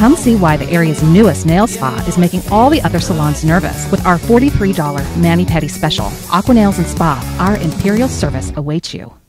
Come see why the area's newest nail spa is making all the other salons nervous with our $43 mani-pedi special. Aqua Nails and Spa, our imperial service awaits you.